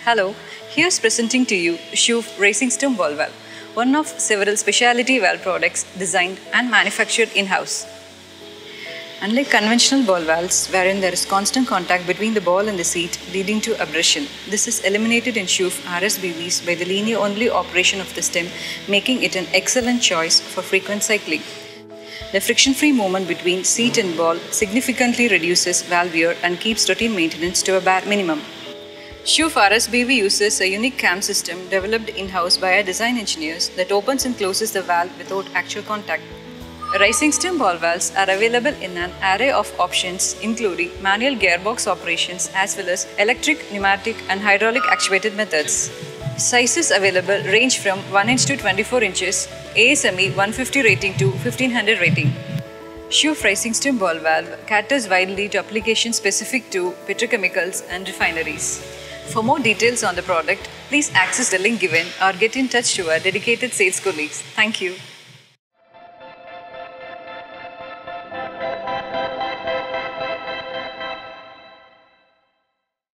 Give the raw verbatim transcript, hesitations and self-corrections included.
Hello, here's presenting to you Schuf Racing Stem Ball Valve, one of several specialty valve products designed and manufactured in-house. Unlike conventional ball valves, wherein there is constant contact between the ball and the seat leading to abrasion, this is eliminated in Schuf R S B Vs by the linear-only operation of the stem, making it an excellent choice for frequent cycling. The friction-free movement between seat and ball significantly reduces valve wear and keeps routine maintenance to a bare minimum. Schuf R S B V uses a unique cam system developed in-house by our design engineers that opens and closes the valve without actual contact. Racing stem ball valves are available in an array of options including manual gearbox operations as well as electric, pneumatic and hydraulic actuated methods. Sizes available range from one inch to twenty-four inches, A S M E one fifty rating to fifteen hundred rating. Schuf Racing Stem Ball Valve caters widely to applications specific to petrochemicals and refineries. For more details on the product, please access the link given or get in touch to our dedicated sales colleagues. Thank you.